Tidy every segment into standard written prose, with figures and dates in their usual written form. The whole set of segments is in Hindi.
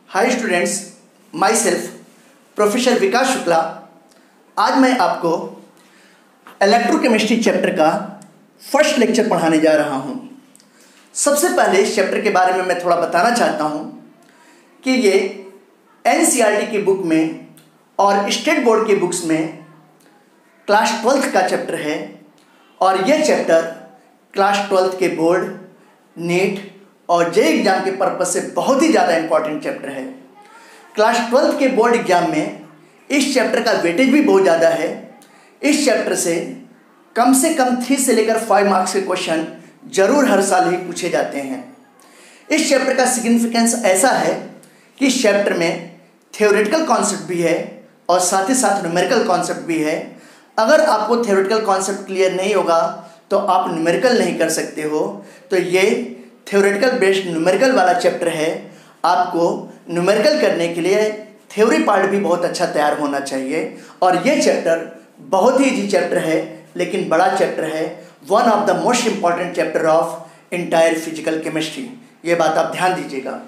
Hi students, my self professor Vikas Shukla. आज मैं आपको इलेक्ट्रोकेमिस्ट्री चैप्टर का फर्स्ट लेक्चर पढ़ाने जा रहा हूँ। सबसे पहले इस चैप्टर के बारे में मैं थोड़ा बताना चाहता हूँ कि ये एनसीईआरटी की बुक में और स्टेट बोर्ड की बुक्स में क्लास 12th का चैप्टर है और ये चैप्टर क्लास 12th के बोर्ड, नीट और जे एग्ज़ाम के पर्पज़ से बहुत ही ज़्यादा इंपॉर्टेंट चैप्टर है। क्लास 12th के बोर्ड एग्ज़ाम में इस चैप्टर का वेटेज भी बहुत ज़्यादा है। इस चैप्टर से कम 3 से लेकर 5 मार्क्स के क्वेश्चन जरूर हर साल ही पूछे जाते हैं। इस चैप्टर का सिग्निफिकेंस ऐसा है कि इस चैप्टर में थ्योरेटिकल कॉन्सेप्ट भी है और साथ ही साथ न्यूमेरिकल कॉन्सेप्ट भी है। अगर आपको थ्योरेटिकल कॉन्सेप्ट क्लियर नहीं होगा तो आप न्यूमेरिकल नहीं कर सकते हो। तो ये थ्योरेटिकल बेस्ड न्यूमेरिकल वाला चैप्टर है। आपको न्यूमेरिकल करने के लिए थ्योरी पार्ट भी बहुत अच्छा तैयार होना चाहिए और ये चैप्टर बहुत ही इजी चैप्टर है, लेकिन बड़ा चैप्टर है। One of the most important chapter of entire physical chemistry. ये बात आप ध्यान दीजिएगा।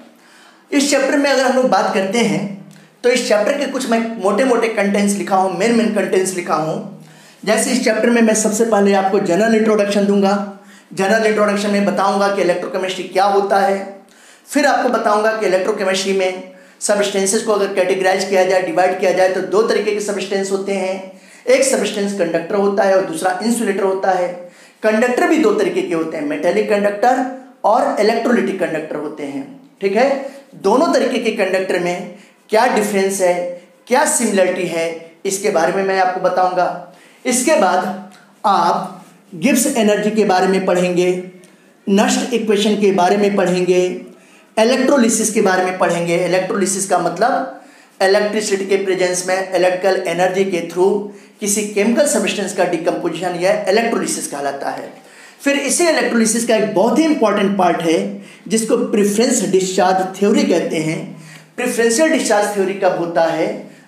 इस चैप्टर में अगर हम लोग बात करते हैं तो इस चैप्टर के कुछ मैं मोटे मोटे कंटेंट्स लिखा हूँ, मेन कंटेंट्स लिखा हूँ। जैसे इस चैप्टर में मैं सबसे पहले आपको जनरल इंट्रोडक्शन दूंगा। जनरल इंट्रोडक्शन में बताऊंगा कि इलेक्ट्रोकेमिस्ट्री क्या होता है। फिर आपको बताऊंगा कि इलेक्ट्रोकेमिस्ट्री में सबस्टेंसेस को अगर कैटेगराइज किया जाए, डिवाइड किया जाए तो 2 तरीके के सबस्टेंस होते हैं। एक सबस्टेंस कंडक्टर होता है और दूसरा इंसुलेटर होता है। कंडक्टर भी 2 तरीके के होते हैं, मेटेलिक कंडक्टर और इलेक्ट्रोलिटिक कंडक्टर होते हैं। ठीक है, दोनों तरीके के कंडक्टर में क्या डिफरेंस है, क्या सिमिलरिटी है, इसके बारे में मैं आपको बताऊंगा। इसके बाद आप गिब्स एनर्जी के बारे में पढ़ेंगे, नस्ट इक्वेशन के बारे में पढ़ेंगे, इलेक्ट्रोलिसिस के बारे में पढ़ेंगे। इलेक्ट्रोलिसिस का मतलब इलेक्ट्रिसिटी के प्रेजेंस में इलेक्ट्रिकल एनर्जी के थ्रू किसी केमिकल सब्सटेंस का डिकम्पोजिशन यह इलेक्ट्रोलिसिस कहलाता है। फिर इसी इलेक्ट्रोलिसिस का एक बहुत ही इंपॉर्टेंट पार्ट है जिसको प्रेफरेंस डिस्चार्ज थ्योरी कहते हैं। प्रेफरेंशियल डिस्चार्ज थ्योरी कब होता है?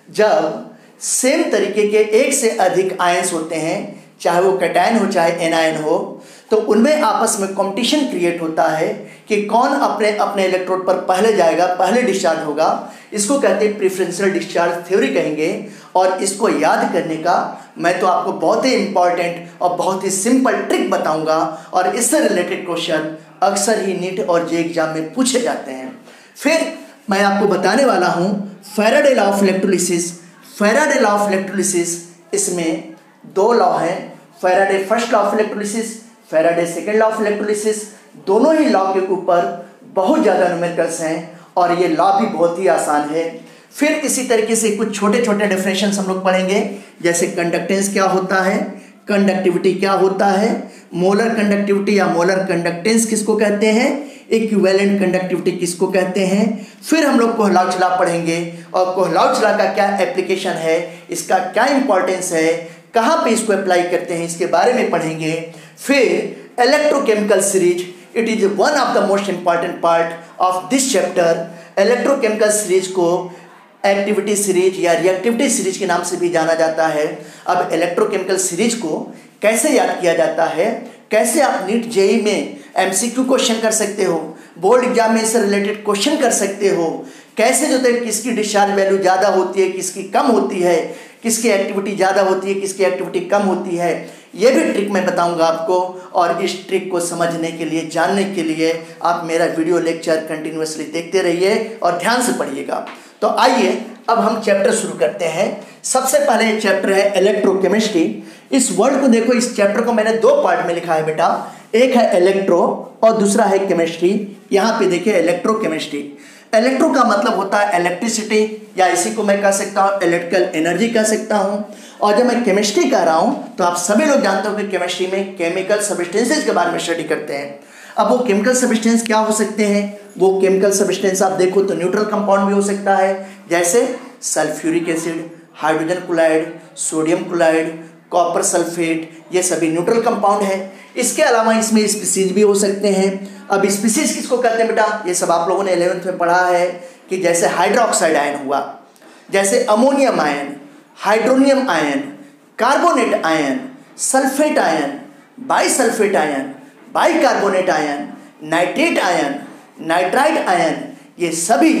जब सेम तरीके के एक से अधिक आयंस होते हैं, चाहे वो कैटायन हो चाहे एनायन हो, तो उनमें आपस में कंपटीशन क्रिएट होता है कि कौन अपने अपने इलेक्ट्रोड पर पहले जाएगा, पहले डिस्चार्ज होगा। इसको कहते हैं प्रेफरेंशियल डिस्चार्ज थ्योरी कहेंगे। और इसको याद करने का मैं तो आपको बहुत ही इंपॉर्टेंट और बहुत ही सिंपल ट्रिक बताऊंगा और इससे रिलेटेड क्वेश्चन अक्सर ही नीट और जे एग्जाम में पूछे जाते हैं। फिर मैं आपको बताने वाला हूँ Faraday law of electrolysis. Faraday law of electrolysis, इसमें 2 लॉ हैं, Faraday first law of electrolysis, Faraday second law of electrolysis. दोनों ही लॉ के ऊपर बहुत ज़्यादा न्यूमेरिकल्स हैं और ये लॉ भी बहुत ही आसान है। फिर इसी तरीके से कुछ छोटे छोटे डेफिनेशंस हम लोग पढ़ेंगे, जैसे कंडक्टेंस क्या होता है, कंडक्टिविटी क्या होता है, मोलर कंडक्टिविटी या मोलर कंडक्टेंस किसको कहते हैं, इक्विवेलेंट कंडक्टिविटी किसको कहते हैं। फिर हम लोग कोहलाउच लॉ पढ़ेंगे और कोहलाउच लॉ का क्या एप्लीकेशन है, इसका क्या इंपॉर्टेंस है, कहाँ पे इसको अप्लाई करते हैं, इसके बारे में पढ़ेंगे। फिर electrochemical series, it is one of the most important part of this chapter. Electrochemical series को एक्टिविटी सीरीज या रिएक्टिविटी सीरीज के नाम से भी जाना जाता है। अब इलेक्ट्रोकेमिकल सीरीज को कैसे याद किया जाता है, कैसे आप नीट जेई में एमसीक्यू क्वेश्चन कर सकते हो, बोर्ड एग्जाम में इससे रिलेटेड क्वेश्चन कर सकते हो, कैसे जो है किसकी डिस्चार्ज वैल्यू ज़्यादा होती है, किसकी कम होती है, किसकी एक्टिविटी ज़्यादा होती है, किसकी एक्टिविटी कम होती है, ये भी ट्रिक मैं बताऊंगा आपको। और इस ट्रिक को समझने के लिए, जानने के लिए आप मेरा वीडियो लेक्चर कंटिन्यूअसली देखते रहिए और ध्यान से पढ़िएगा। तो आइए अब हम चैप्टर शुरू करते हैं। सबसे पहले चैप्टर है इलेक्ट्रोकेमिस्ट्री। इस वर्ड को देखो, इस चैप्टर को मैंने 2 पार्ट में लिखा है बेटा, एक है इलेक्ट्रो और दूसरा है केमिस्ट्री। यहाँ पे देखिए इलेक्ट्रोकेमिस्ट्री। इलेक्ट्रो का मतलब होता है इलेक्ट्रिसिटी या इसी को मैं कह सकता हूँ इलेक्ट्रिकल एनर्जी कह सकता हूँ। और जब मैं केमिस्ट्री कह रहा हूँ तो आप सभी लोग जानते हो कि केमिस्ट्री में केमिकल सब्सटेंसेस के बारे में स्टडी करते हैं। अब वो केमिकल सब्सटेंस क्या हो सकते हैं? वो केमिकल सब्सटेंस आप देखो तो न्यूट्रल कंपाउंड भी हो सकता है, जैसे sulphuric acid, hydrogen chloride, sodium chloride, copper sulphate, ये सभी न्यूट्रल कंपाउंड है। इसके अलावा इसमें स्पीसीज भी हो सकते हैं। अब स्पीसीज किसको कहते हैं बेटा? ये सब आप लोगों ने 11th में पढ़ा है कि जैसे हाइड्रोक्साइड आयन हुआ, जैसे ammonium ion, hydronium ion, carbonate ion, sulphate ion, bisulphate ion, bicarbonate ion, nitrate ion, nitrite ion, ये सभी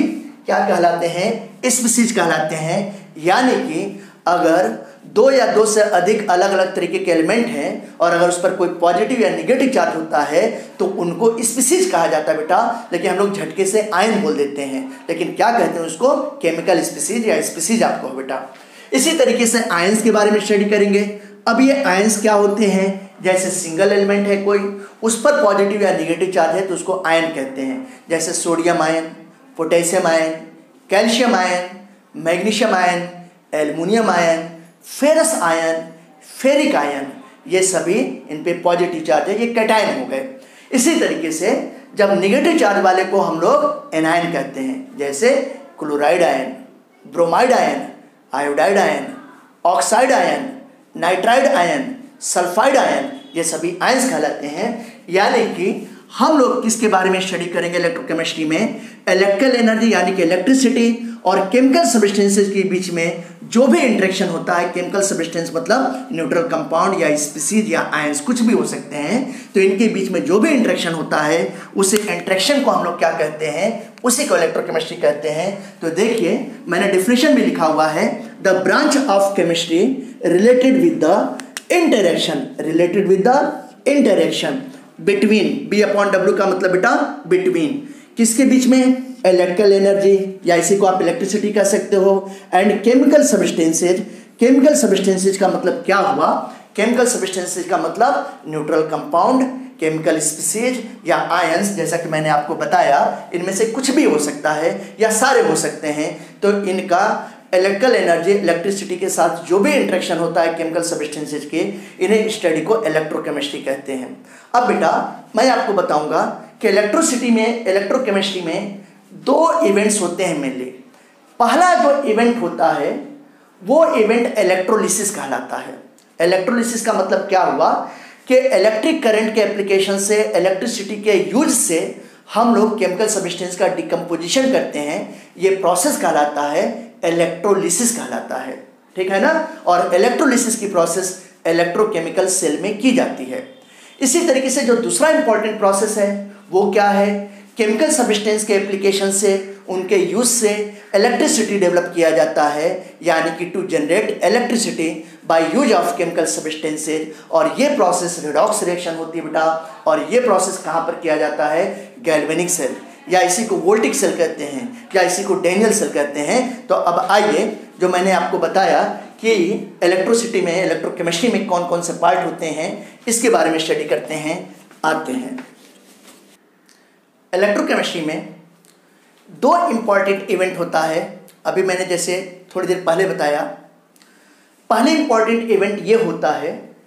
क्या कहलाते हैं, स्पीसीज कहलाते हैं। यानी कि अगर दो या दो से अधिक अलग अलग तरीके के एलिमेंट हैं और अगर उस पर कोई पॉजिटिव या निगेटिव चार्ज होता है तो उनको स्पीसीज कहा जाता है बेटा। लेकिन हम लोग झटके से आयन बोल देते हैं, लेकिन क्या कहते हैं उसको, केमिकल स्पीसीज या स्पीसीज आपको बेटा। इसी तरीके से आयंस के बारे में स्टडी करेंगे। अब ये आयंस क्या होते हैं, जैसे सिंगल एलिमेंट है कोई, उस पर पॉजिटिव या निगेटिव चार्ज है तो उसको आयन कहते हैं। जैसे sodium ion, potassium ion, calcium ion, magnesium ion, aluminium ion, ferrous ion, ferric ion, ये सभी इन पे पॉजिटिव चार्ज है, ये कैटायन हो गए। इसी तरीके से जब निगेटिव चार्ज वाले को हम लोग एनायन कहते हैं, जैसे chloride ion, bromide ion, iodide ion, oxide ion, nitride ion, sulphide ion, ये सभी आयंस कहलाते हैं। यानी कि हम लोग किसके बारे में स्टडी करेंगे इलेक्ट्रोकेमिस्ट्री में, इलेक्ट्रिकल एनर्जी यानी कि इलेक्ट्रिसिटी और केमिकल सब्सटेंसेस के बीच में जो भी इंटरेक्शन होता है, केमिकल सब्सटेंस मतलब न्यूट्रल कंपाउंड या स्पीसीज या आयंस कुछ भी हो सकते हैं, तो इनके बीच में जो भी इंटरेक्शन होता है उसे इंटरेक्शन को हम लोग क्या कहते हैं, उसी को इलेक्ट्रोकेमिस्ट्री कहते हैं। तो देखिए मैंने डेफिनेशन भी लिखा हुआ है, the branch of chemistry related with the interaction between, B/W का मतलब बेटा बिटवीन, किसके बीच में, इलेक्ट्रिकल एनर्जी या इसी को आप इलेक्ट्रिसिटी कह सकते हो, and chemical substances. Chemical substances का मतलब क्या हुआ, केमिकल सब्सटेंसेज का मतलब न्यूट्रल कंपाउंड, केमिकल स्पीसीज या आयंस, जैसा कि मैंने आपको बताया इनमें से कुछ भी हो सकता है या सारे हो सकते हैं। तो इनका इलेक्ट्रिकल एनर्जी, इलेक्ट्रिसिटी के साथ जो भी इंटरेक्शन होता है केमिकल सब्सटेंसेज के, इन्हें स्टडी को इलेक्ट्रोकेमिस्ट्री कहते हैं। अब बेटा मैं आपको बताऊंगा कि इलेक्ट्रोकेमिस्ट्री में दो इवेंट्स होते हैं मेनली। पहला जो इवेंट होता है वो इवेंट इलेक्ट्रोलिसिस कहलाता है। इलेक्ट्रोलिसिस का मतलब क्या हुआ कि इलेक्ट्रिक करंट के एप्लीकेशन से, इलेक्ट्रिसिटी के यूज से हम लोग केमिकल सब्सटेंस का डिकम्पोजिशन करते हैं, ये प्रोसेस कहलाता है इलेक्ट्रोलिसिस कहलाता है, ठीक है ना। और इलेक्ट्रोलिसिस की प्रोसेस इलेक्ट्रोकेमिकल सेल में की जाती है। इसी तरीके से जो दूसरा इंपॉर्टेंट प्रोसेस है वो क्या है, केमिकल सब्सटेंस के एप्लीकेशन से, उनके यूज से इलेक्ट्रिसिटी डेवलप किया जाता है, यानी कि to generate electricity by use of chemical substances. और ये प्रोसेस रिडॉक्स रिएक्शन होती है बेटा। और ये प्रोसेस कहाँ पर किया जाता है, गैल्वेनिक सेल, या इसी को वोल्टिक सेल कहते हैं, या इसी को डैनियल सेल कहते हैं। तो अब आइए, जो मैंने आपको बताया कि इलेक्ट्रिसिटी में, इलेक्ट्रोकेमिस्ट्री में कौन कौन से पार्ट होते हैं, इसके बारे में स्टडी करते हैं, आते हैं। इलेक्ट्रोकेमिस्ट्री में दो इंपॉर्टेंट इवेंट होता है। अभी मैंने जैसे थोड़ी देर पहले बताया, पहले इंपॉर्टेंट इवेंट ये होता है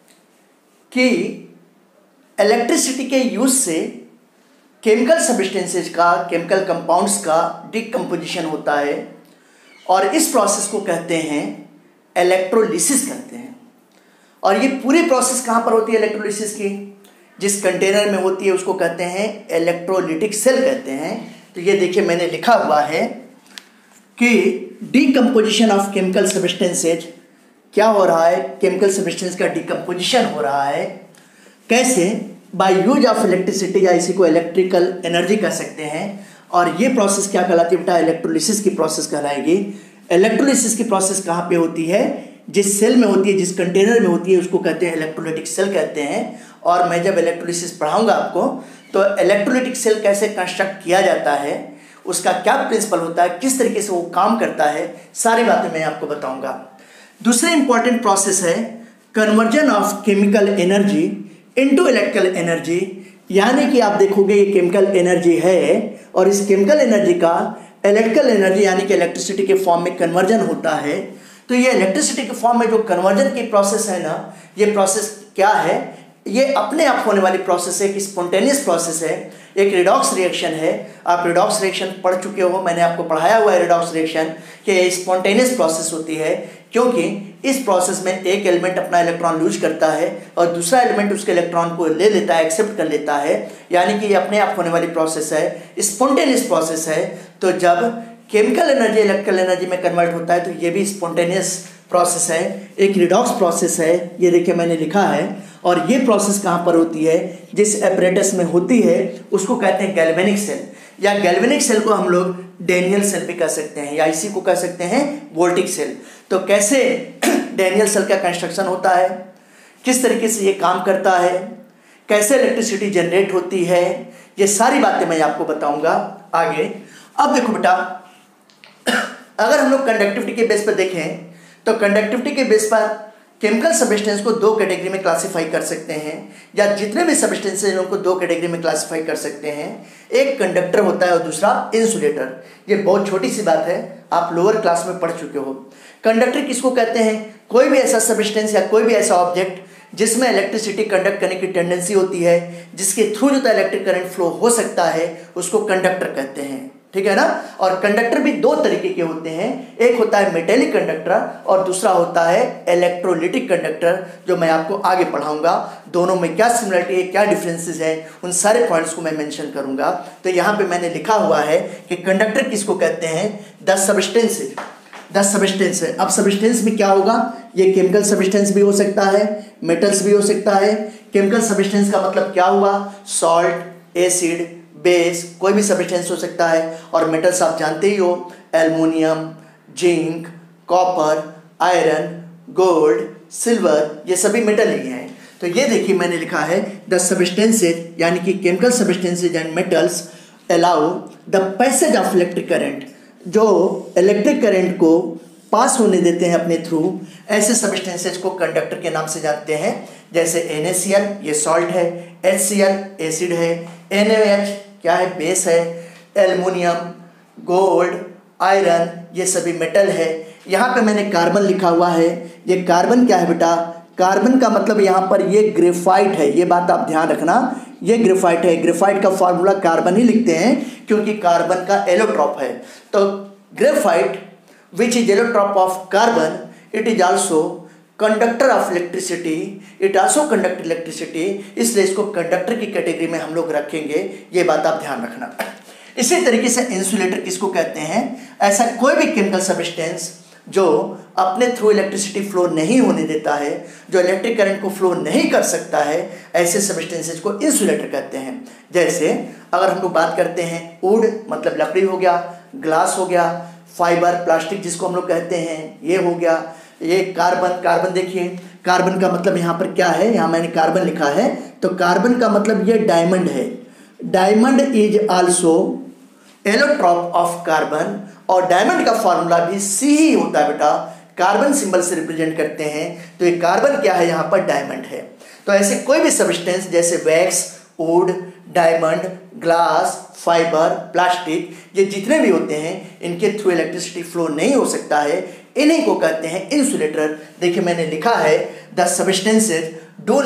कि इलेक्ट्रिसिटी के यूज से केमिकल सब्सटेंसेज का, केमिकल कंपाउंड्स का डिकम्पोजिशन होता है, और इस प्रोसेस को कहते हैं इलेक्ट्रोलिसिस कहते हैं। और ये पूरी प्रोसेस कहाँ पर होती है इलेक्ट्रोलिसिस की, जिस कंटेनर में होती है उसको कहते हैं इलेक्ट्रोलिटिक सेल कहते हैं। तो ये देखिए मैंने लिखा हुआ है कि डिकम्पोजिशन ऑफ केमिकल सब्सटेंसेज, क्या हो रहा है, केमिकल सब्सटेंस का डिकम्पोजिशन हो रहा है, कैसे, बाय यूज ऑफ इलेक्ट्रिसिटी, या इसी को इलेक्ट्रिकल एनर्जी कह सकते हैं। और ये प्रोसेस क्या कहलाती है बेटा, इलेक्ट्रोलिसिस की प्रोसेस कहलाएगी। इलेक्ट्रोलिसिस की प्रोसेस कहाँ पे होती है, जिस सेल में होती है, जिस कंटेनर में होती है, उसको कहते हैं इलेक्ट्रोलिटिक सेल कहते हैं। और मैं जब इलेक्ट्रोलिसिस पढ़ाऊंगा आपको, तो इलेक्ट्रोलिटिक सेल कैसे कंस्ट्रक्ट किया जाता है, उसका क्या प्रिंसिपल होता है, किस तरीके से वो काम करता है, सारी बातें मैं आपको बताऊंगा। दूसरी इंपॉर्टेंट प्रोसेस है conversion of chemical energy into electrical energy. यानी कि आप देखोगे ये केमिकल एनर्जी है और इस केमिकल एनर्जी का इलेक्ट्रिकल एनर्जी यानी कि इलेक्ट्रिसिटी के फॉर्म में कन्वर्जन होता है। तो ये इलेक्ट्रिसिटी के फॉर्म में जो कन्वर्जन की प्रोसेस है ना, ये प्रोसेस क्या है, ये अपने आप होने वाली प्रोसेस है, एक स्पॉन्टेनियस प्रोसेस है, एक रिडॉक्स रिएक्शन है। आप रिडॉक्स रिएक्शन पढ़ चुके हो, मैंने आपको पढ़ाया हुआ है रिडॉक्स रिएक्शन कि ये स्पॉन्टेनियस प्रोसेस होती है, क्योंकि इस प्रोसेस में एक एलिमेंट अपना इलेक्ट्रॉन लूज करता है और दूसरा एलिमेंट उसके इलेक्ट्रॉन को ले लेता है, एक्सेप्ट कर लेता है। यानी कि ये अपने आप होने वाली प्रोसेस है, स्पॉन्टेनियस प्रोसेस है। तो जब केमिकल एनर्जी इलेक्ट्रिकल एनर्जी में कन्वर्ट होता है तो ये भी स्पॉन्टेनियस प्रोसेस है, एक रिडॉक्स प्रोसेस है। ये देखिए मैंने लिखा है। और ये प्रोसेस कहाँ पर होती है, जिस एपरेटस में होती है उसको कहते हैं गैल्वेनिक सेल, या गैल्वेनिक सेल को हम लोग डैनियल सेल भी कह सकते हैं, या इसी को कह सकते हैं वोल्टिक सेल। तो कैसे डैनियल सेल का कंस्ट्रक्शन होता है, किस तरीके से ये काम करता है, कैसे इलेक्ट्रिसिटी जनरेट होती है, ये सारी बातें मैं आपको बताऊंगा आगे। अब देखो बेटा, अगर हम लोग कंडक्टिविटी के बेस पर देखें तो कंडक्टिविटी के बेस पर केमिकल सब्सटेंस को दो कैटेगरी में क्लासिफाई कर सकते हैं, या जितने भी सब्सटेंस हैं उनको दो कैटेगरी में क्लासिफाई कर सकते हैं। एक कंडक्टर होता है और दूसरा इंसुलेटर। ये बहुत छोटी सी बात है, आप लोअर क्लास में पढ़ चुके हो। कंडक्टर किसको कहते हैं, कोई भी ऐसा सब्सटेंस या कोई भी ऐसा ऑब्जेक्ट जिसमें इलेक्ट्रिसिटी कंडक्ट करने की टेंडेंसी होती है, जिसके थ्रू जो इलेक्ट्रिक करंट फ्लो हो सकता है, उसको कंडक्टर कहते हैं। ठीक है ना। और कंडक्टर भी दो तरीके के होते हैं, एक होता है मेटेलिक कंडक्टर और दूसरा होता है इलेक्ट्रोलिटिक कंडक्टर, जो मैं आपको आगे पढ़ाऊंगा। दोनों में क्या सिमिलरिटी है, क्या डिफरेंसेस है, उन सारे पॉइंट्स को मैं मेंशन करूंगा। तो यहाँ पे मैंने लिखा हुआ है कि कंडक्टर किसको कहते हैं, 10 सब्सटेंस है। अब सब्सटेंस में क्या होगा, ये केमिकल सब्सटेंस भी हो सकता है, मेटल्स भी हो सकता है। केमिकल सब्सटेंस का मतलब क्या हुआ, सॉल्ट, एसिड, बेस, कोई भी सब्सटेंस हो सकता है। और मेटल्स आप जानते ही हो, aluminium, zinc, copper, iron, gold, silver, ये सभी मेटल ही हैं। तो ये देखिए मैंने लिखा है द सब्सटेंसेज यानी कि chemical substances and metals allow the passage of electric current, जो इलेक्ट्रिक करंट को पास होने देते हैं अपने थ्रू, ऐसे सब्सटेंसेज को कंडक्टर के नाम से जानते हैं। जैसे NaCl, ये सॉल्ट है, HCl एसिड है, NaOH क्या है, बेस है, एल्युमिनियम, गोल्ड, आयरन, ये सभी मेटल है। यहाँ पे मैंने कार्बन लिखा हुआ है। ये कार्बन क्या है बेटा, कार्बन का मतलब यहाँ पर ये ग्रेफाइट है, ये बात आप ध्यान रखना, ये ग्रेफाइट है। ग्रेफाइट का फॉर्मूला कार्बन ही लिखते हैं क्योंकि कार्बन का एलोट्रॉप है। तो graphite which is allotrope of carbon, it is also conductor of electricity, it also conduct electricity, इसलिए इसको कंडक्टर की कैटेगरी में हम लोग रखेंगे, ये बात आप ध्यान रखना। इसी तरीके से इंसुलेटर किसको कहते हैं, ऐसा कोई भी केमिकल सब्सटेंस जो अपने थ्रू इलेक्ट्रिसिटी फ्लो नहीं होने देता है, जो इलेक्ट्रिक करंट को फ्लो नहीं कर सकता है, ऐसे सब्सटेंसेज को इंसुलेटर कहते हैं। जैसे अगर हम लोग बात करते हैं वुड मतलब लकड़ी हो गया, ग्लास हो गया, फाइबर प्लास्टिक जिसको हम लोग कहते हैं ये हो गया, ये कार्बन देखिए, कार्बन का मतलब यहाँ पर क्या है, यहाँ मैंने कार्बन लिखा है, तो कार्बन का मतलब ये डायमंड है। Diamond is also allotrope of carbon, और डायमंड का फॉर्मूला भी सी ही होता है बेटा, कार्बन सिंबल से रिप्रेजेंट करते हैं। तो ये कार्बन क्या है, यहाँ पर डायमंड है। तो ऐसे कोई भी सब्सटेंस जैसे wax, wood, diamond, glass, fibre, plastic, ये जितने भी होते हैं इनके थ्रू इलेक्ट्रिसिटी फ्लो नहीं हो सकता है, इन्हीं को कहते हैं इंसुलेटर। देखिए मैंने लिखा है the substances do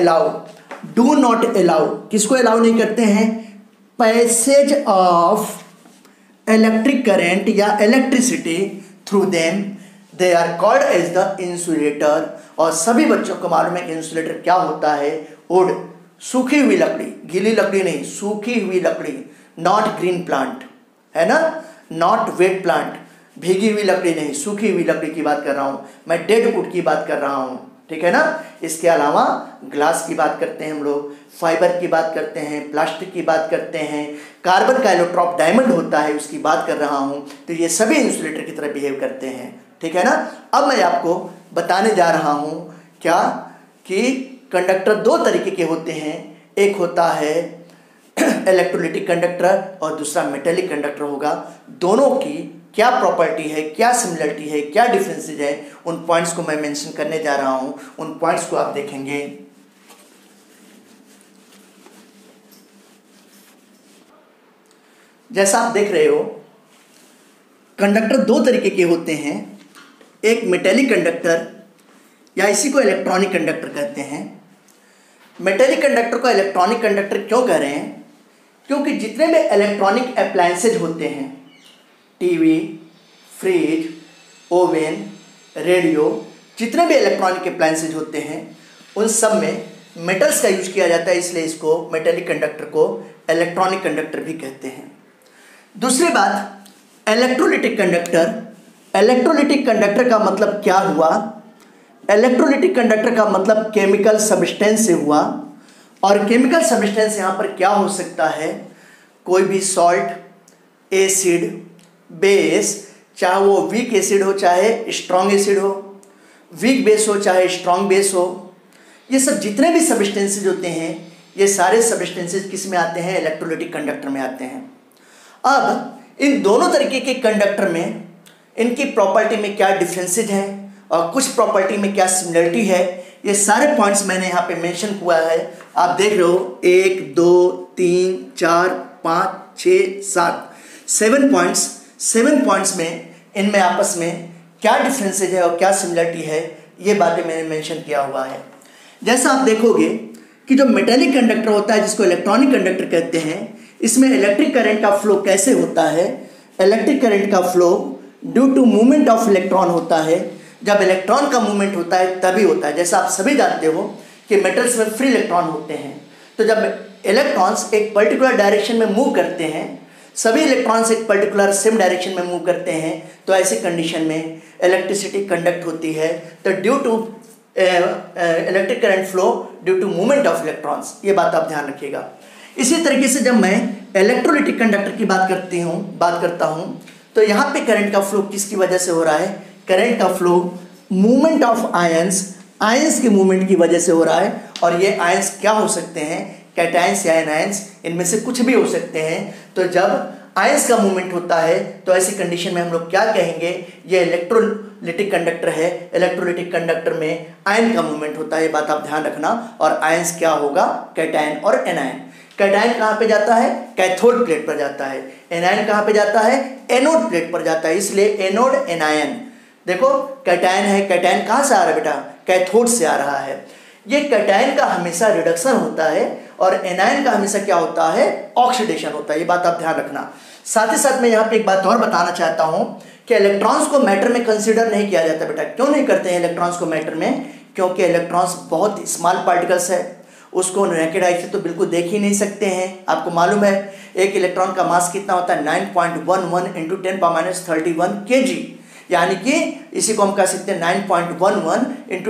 not allow, किसको अलाउ नहीं करते हैं, पैसेज ऑफ इलेक्ट्रिक करंट या electricity through them, they are called as the insulator. और सभी बच्चों को मालूम है कि इंसुलेटर क्या होता है। वुड सूखी हुई लकड़ी, गीली लकड़ी नहीं, सूखी हुई लकड़ी, नॉट ग्रीन प्लांट, है ना, नॉट वेट प्लांट, भीगी हुई लकड़ी नहीं, सूखी हुई लकड़ी की बात कर रहा हूँ मैं, डेड वुड की बात कर रहा हूँ, ठीक है ना। इसके अलावा ग्लास की बात करते हैं हम लोग, फाइबर की बात करते हैं, प्लास्टिक की बात करते हैं, कार्बन का एलोट्रॉप डायमंड होता है उसकी बात कर रहा हूँ। तो ये सभी इंसुलेटर की तरह बिहेव करते हैं, ठीक है ना। अब मैं आपको बताने जा रहा हूँ क्या, कि कंडक्टर दो तरीके के होते हैं, एक होता है इलेक्ट्रोलिटिक कंडक्टर और दूसरा मेटेलिक कंडक्टर होगा। दोनों की क्या प्रॉपर्टी है, क्या सिमिलरिटी है, क्या डिफरेंसेज है, उन पॉइंट्स को मैं मेंशन करने जा रहा हूं। उन पॉइंट्स को आप देखेंगे। जैसा आप देख रहे हो, कंडक्टर दो तरीके के होते हैं, एक मेटेलिक कंडक्टर या इसी को इलेक्ट्रॉनिक कंडक्टर कहते हैं। मेटेलिक कंडक्टर को इलेक्ट्रॉनिक कंडक्टर क्यों कह रहे हैं, क्योंकि जितने भी इलेक्ट्रॉनिक अप्लायंसेज होते हैं, टीवी, फ्रिज, ओवन, रेडियो, जितने भी इलेक्ट्रॉनिक अप्लायंसेज होते हैं उन सब में मेटल्स का यूज किया जाता है, इसलिए इसको मेटेलिक कंडक्टर को इलेक्ट्रॉनिक कंडक्टर भी कहते हैं। दूसरी बात इलेक्ट्रोलिटिक कंडक्टर। इलेक्ट्रोलिटिक कंडक्टर का मतलब क्या हुआ, इलेक्ट्रोलिटिक कंडक्टर का मतलब केमिकल सब्सटेंस से हुआ, और केमिकल सब्सटेंस यहाँ पर क्या हो सकता है, कोई भी सॉल्ट, एसिड, बेस, चाहे वो वीक एसिड हो चाहे स्ट्रॉन्ग एसिड हो, वीक बेस हो चाहे स्ट्रॉन्ग बेस हो, ये सब जितने भी सब्सटेंसेज होते हैं ये सारे सब्सटेंसेज किस में आते हैं, इलेक्ट्रोलिटिक कंडक्टर में आते हैं। अब इन दोनों तरीके के कंडक्टर में इनकी प्रॉपर्टी में क्या डिफरेंसेज हैं और कुछ प्रॉपर्टी में क्या सिमिलरिटी है, ये सारे पॉइंट्स मैंने यहाँ पे मेंशन हुआ है। आप देख रहे हो 1 2 3 4 5 6 7 7 पॉइंट्स में इनमें आपस में क्या डिफरेंसेज है और क्या सिमिलरिटी है, ये बातें मैंने मेंशन किया हुआ है। जैसा आप देखोगे कि जो मेटेलिक कंडक्टर होता है जिसको इलेक्ट्रॉनिक कंडक्टर कहते हैं, इसमें इलेक्ट्रिक करंट का फ्लो कैसे होता है, इलेक्ट्रिक करंट का flow due to movement of electron होता है। जब इलेक्ट्रॉन का मूवमेंट होता है तभी होता है। जैसा आप सभी जानते हो कि मेटल्स में फ्री इलेक्ट्रॉन होते हैं, तो जब इलेक्ट्रॉन्स एक पर्टिकुलर डायरेक्शन में मूव करते हैं, सभी इलेक्ट्रॉन्स एक पर्टिकुलर सेम डायरेक्शन में मूव करते हैं, तो ऐसी कंडीशन में इलेक्ट्रिसिटी कंडक्ट होती है। तो due to electric current flow due to movement of electrons, ये बात आप ध्यान रखिएगा। इसी तरीके से जब मैं इलेक्ट्रोलिटिक कंडक्टर की बात करता हूँ तो यहाँ पे करंट का फ्लो किसकी वजह से हो रहा है, करंट का फ्लो मूवमेंट ऑफ आयंस के मूवमेंट की वजह से हो रहा है। और ये आयंस क्या हो सकते हैं, कैटायंस या एनायंस, इनमें से कुछ भी हो सकते हैं। तो जब आयंस का मूवमेंट होता है तो ऐसी कंडीशन में हम लोग क्या कहेंगे, ये इलेक्ट्रोलिटिक कंडक्टर है। इलेक्ट्रोलिटिक कंडक्टर में आयन का मूवमेंट होता है, ये बात आप ध्यान रखना। और आयंस क्या होगा, कैटायन और एनायन। कैटायन कहाँ पे जाता है, कैथोड प्लेट पर जाता है। एनायन कहाँ पे जाता है, एनोड प्लेट पर जाता है। इसलिए एनोड एनायन, देखो कैटायन है, कैटायन कहाँ से आ रहा है बेटा, कैथोड से आ रहा है। ये कैटायन का हमेशा रिडक्शन होता है और एनायन का हमेशा क्या होता है, ऑक्सीडेशन होता है। ये बात आप ध्यान रखना। साथ ही साथ मैं यहाँ पे एक बात और बताना चाहता हूँ कि इलेक्ट्रॉन्स को मैटर में कंसीडर नहीं किया जाता बेटा। क्यों नहीं करते हैं इलेक्ट्रॉन्स को मैटर में, क्योंकि इलेक्ट्रॉन्स बहुत स्मॉल पार्टिकल्स है, उसको नेकेड आई से तो बिल्कुल देख ही नहीं सकते हैं। आपको मालूम है एक इलेक्ट्रॉन का मास कितना होता है, 9.11 इंटू 10⁻31 kg, यानी कि इसी को हम कह सकते हैं 9.11 इंटू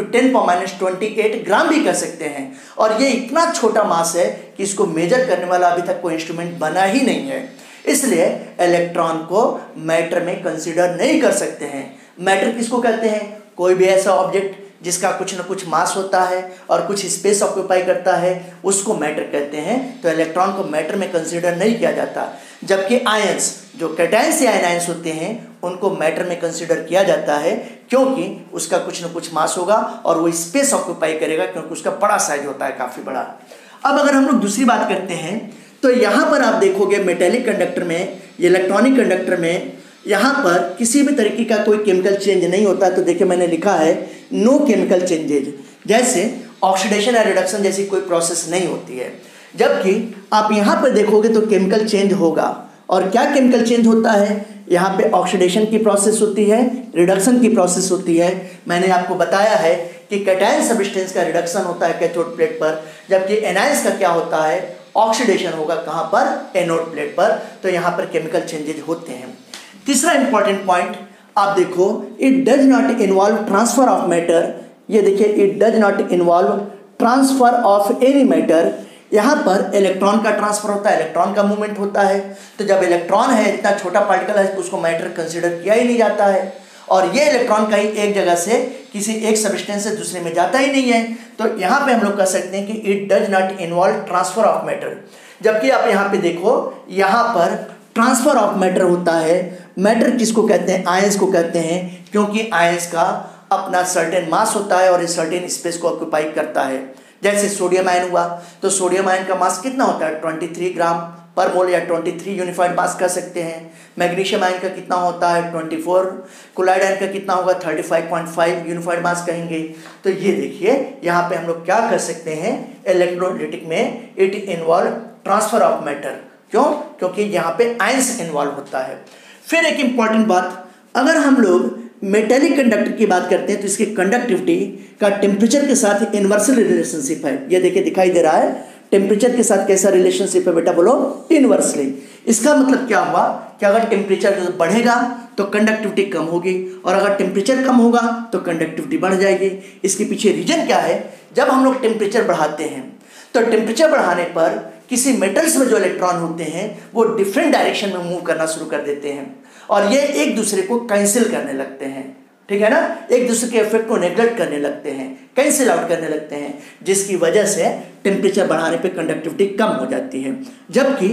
10⁻28 ग्राम भी कह सकते हैं। और ये इतना छोटा मास है कि इसको मेजर करने वाला अभी तक कोई इंस्ट्रूमेंट बना ही नहीं है। इसलिए इलेक्ट्रॉन को मैटर में कंसीडर नहीं कर सकते हैं। मैटर किसको कहते हैं, कोई भी ऐसा ऑब्जेक्ट जिसका कुछ न कुछ मास होता है और कुछ स्पेस ऑक्यूपाई करता है, उसको मैटर कहते हैं। तो इलेक्ट्रॉन को मैटर में कंसीडर नहीं किया जाता। जबकि आयंस, जो कैटायंस या एनायंस होते हैं, उनको मैटर में कंसीडर किया जाता है, क्योंकि उसका कुछ न कुछ मास होगा और वो स्पेस ऑक्यूपाई करेगा, क्योंकि उसका बड़ा साइज होता है, काफ़ी बड़ा। अब अगर हम लोग दूसरी बात करते हैं तो यहाँ पर आप देखोगे मेटेलिक कंडक्टर में, इलेक्ट्रॉनिक कंडक्टर में, यहाँ पर किसी भी तरीके का कोई केमिकल चेंज नहीं होता। तो देखिए मैंने लिखा है नो केमिकल चेंजेज, जैसे ऑक्सीडेशन या रिडक्शन जैसी कोई प्रोसेस नहीं होती है। जबकि आप यहाँ पर देखोगे तो केमिकल चेंज होगा। और क्या केमिकल चेंज होता है, यहाँ पे ऑक्सीडेशन की प्रोसेस होती है, रिडक्शन की प्रोसेस होती है। मैंने आपको बताया है कि कैटायन सब्सटेंस का रिडक्शन होता है कैथोड प्लेट पर, जबकि एनायंस का क्या होता है, ऑक्सीडेशन होगा कहाँ पर, एनोड प्लेट पर। तो यहाँ पर केमिकल चेंजेज होते हैं। तीसरा इंपॉर्टेंट पॉइंट आप देखो, it does not involve transfer of matter. ये देखिए, it does not involve transfer of any matter. यहाँ पर इलेक्ट्रॉन का ट्रांसफर होता है, इलेक्ट्रॉन का मूवमेंट होता है। तो जब इलेक्ट्रॉन है, इतना छोटा पार्टिकल है, उसको मैटर कंसिडर किया ही नहीं जाता है। और ये इलेक्ट्रॉन कहीं एक जगह से किसी एक सब्सटेंस से दूसरे में जाता ही नहीं है। तो यहाँ पे हम लोग कह सकते हैं कि it does not involve transfer of matter. जबकि आप यहाँ पे देखो, यहाँ पर ट्रांसफर ऑफ मैटर होता है। मैटर किसको कहते हैं, आयंस को कहते हैं, क्योंकि आयंस का अपना सर्टेन मास होता है और इस सर्टेन स्पेस को ऑक्यूपाई करता है। जैसे सोडियम आयन हुआ, तो सोडियम आयन का मास कितना होता है, 23 ग्राम पर मोल या 23 यूनिफाइड मास कह सकते हैं। मैग्नीशियम आयन का कितना होता है, 24। क्लोराइड आयन का कितना होगा, 35.5 यूनिफाइड मास कहेंगे। तो ये देखिए, यहाँ पे हम लोग क्या कर सकते हैं, इलेक्ट्रोलिटिक में it involve transfer of matter. क्यों, क्योंकि यहाँ पे आयंस इन्वॉल्व होता है। फिर एक इंपॉर्टेंट बात, अगर हम लोग मेटेलिक कंडक्टर की बात करते हैं तो इसकी कंडक्टिविटी का टेम्परेचर के साथ इन्वर्सल रिलेशनशिप है। ये देखिए दिखाई दे रहा है, टेम्परेचर के साथ कैसा रिलेशनशिप है बेटा, बोलो इनवर्सली। इसका मतलब क्या हुआ कि अगर टेम्परेचर बढ़ेगा तो कंडक्टिविटी कम होगी, और अगर टेम्परेचर कम होगा तो कंडक्टिविटी बढ़ जाएगी। इसके पीछे रीजन क्या है, जब हम लोग टेम्परेचर बढ़ाते हैं तो टेम्परेचर बढ़ाने पर किसी मेटल्स में जो इलेक्ट्रॉन होते हैं वो डिफरेंट डायरेक्शन में मूव करना शुरू कर देते हैं, और ये एक दूसरे को कैंसिल करने लगते हैं, ठीक है ना, एक दूसरे के इफेक्ट को नेग्लेक्ट करने लगते हैं, कैंसिल आउट करने लगते हैं, जिसकी वजह से टेम्परेचर बढ़ाने पे कंडक्टिविटी कम हो जाती है। जबकि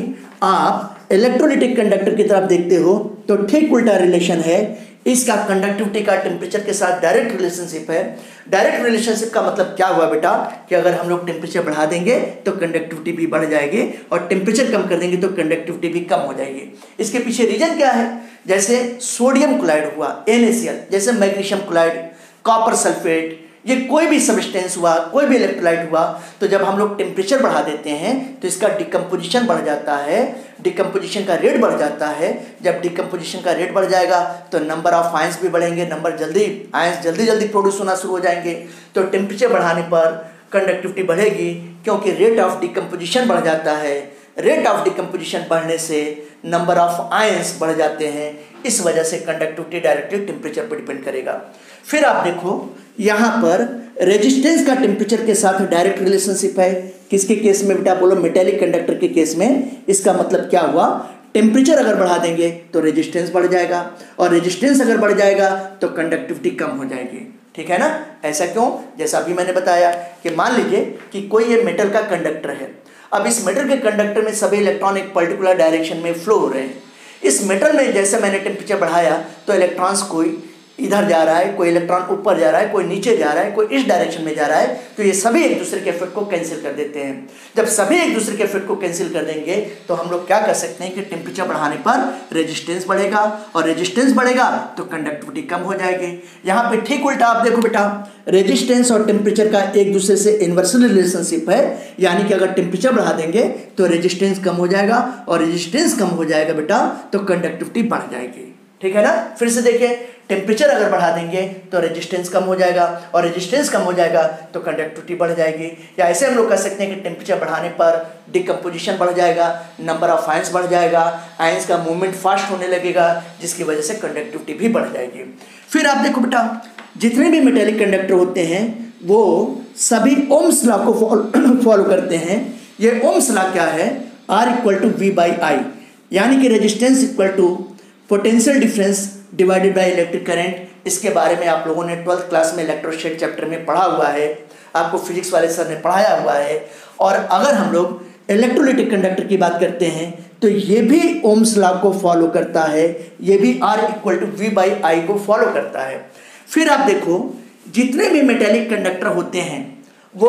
आप इलेक्ट्रोलिटिक कंडक्टर की तरफ देखते हो तो ठीक उल्टा रिलेशन है, इसका कंडक्टिविटी का टेम्परेचर के साथ डायरेक्ट रिलेशनशिप है। डायरेक्ट रिलेशनशिप का मतलब क्या हुआ बेटा कि अगर हम लोग टेम्परेचर बढ़ा देंगे तो कंडक्टिविटी भी बढ़ जाएगी, और टेम्परेचर कम कर देंगे तो कंडक्टिविटी भी कम हो जाएगी। इसके पीछे रीजन क्या है, जैसे सोडियम क्लोराइड हुआ NaCl, जैसे मैग्नीशियम क्लोराइड, कॉपर सल्फेट, ये कोई भी सब्सटेंस हुआ, कोई भी इलेक्ट्रोलाइट हुआ, तो जब हम लोग टेम्परेचर बढ़ा देते हैं तो इसका डिकम्पोजिशन बढ़ जाता है, डिकम्पोजिशन का रेट बढ़ जाता है। जब डिकम्पोजिशन का रेट बढ़ जाएगा तो नंबर ऑफ आयंस भी बढ़ेंगे, आयंस जल्दी प्रोड्यूस होना शुरू हो जाएंगे। तो टेम्परेचर बढ़ाने पर कंडक्टिविटी बढ़ेगी क्योंकि रेट ऑफ डिकम्पोजिशन बढ़ जाता है। रेट ऑफ डिकम्पोजिशन बढ़ने से नंबर ऑफ आयंस बढ़ जाते हैं, इस वजह से कंडक्टिविटी डायरेक्टली टेम्परेचर पर डिपेंड करेगा। फिर आप देखो यहाँ पर रेजिस्टेंस का टेम्परेचर के साथ डायरेक्ट रिलेशनशिप है। किसके केस में बेटा, बोलो मेटेलिक कंडक्टर के केस में। इसका मतलब क्या हुआ, टेम्परेचर अगर बढ़ा देंगे तो रेजिस्टेंस बढ़ जाएगा, और रेजिस्टेंस अगर बढ़ जाएगा तो कंडक्टिविटी कम हो जाएगी, ठीक है ना। ऐसा क्यों, जैसा अभी मैंने बताया कि मान लीजिए कि कोई ये मेटल का कंडक्टर है। अब इस मेटल के कंडक्टर में सभी इलेक्ट्रॉन एक पर्टिकुलर डायरेक्शन में फ्लो हो रहे हैं। इस मेटल में जैसे मैंने टेम्परेचर बढ़ाया तो इलेक्ट्रॉन्स कोई इधर जा रहा है, कोई इलेक्ट्रॉन ऊपर जा रहा है, कोई नीचे जा रहा है, कोई इस डायरेक्शन में जा रहा है, तो ये सभी एक दूसरे के इफेक्ट को कैंसिल कर देते हैं। जब सभी एक दूसरे के इफेक्ट को कैंसिल कर देंगे तो हम लोग क्या कर सकते हैं कि टेम्परेचर बढ़ाने पर रेजिस्टेंस बढ़ेगा, और रेजिस्टेंस बढ़ेगा तो कंडक्टिविटी कम हो जाएगी। यहाँ पे ठीक उल्टा आप देखो बेटा, रेजिस्टेंस और टेम्परेचर का एक दूसरे से इन्वर्सल रिलेशनशिप है, यानी कि अगर टेम्परेचर बढ़ा देंगे तो रेजिस्टेंस कम हो जाएगा, और रेजिस्टेंस कम हो जाएगा बेटा तो कंडक्टिविटी बढ़ जाएगी, ठीक है ना। फिर से देखिए, टेम्परेचर अगर बढ़ा देंगे तो रेजिस्टेंस कम हो जाएगा, और रेजिस्टेंस कम हो जाएगा तो कंडक्टिविटी बढ़ जाएगी। या ऐसे हम लोग कह सकते हैं कि टेम्परेचर बढ़ाने पर डिकम्पोजिशन बढ़ जाएगा, नंबर ऑफ आयंस बढ़ जाएगा, आयंस का मूवमेंट फास्ट होने लगेगा, जिसकी वजह से कंडक्टिविटी भी बढ़ जाएगी। फिर आप देखो बेटा, जितने भी मेटेलिक कंडक्टर होते हैं वो सभी ओम्स लॉ को फॉलो करते हैं। ये ओम्स लॉ क्या है, R = V/I, यानी कि resistance equal to potential difference divided by electric current. इसके बारे में आप लोगों ने 12th क्लास में इलेक्ट्रोस्टैटिक चैप्टर में पढ़ा हुआ है, आपको फिजिक्स वाले सर ने पढ़ाया हुआ है। और अगर हम लोग इलेक्ट्रोलिटिक कंडक्टर की बात करते हैं तो ये भी ओम्स लॉ को फॉलो करता है, ये भी R = V/I को फॉलो करता है। फिर आप देखो, जितने भी मेटेलिक कंडक्टर होते हैं वो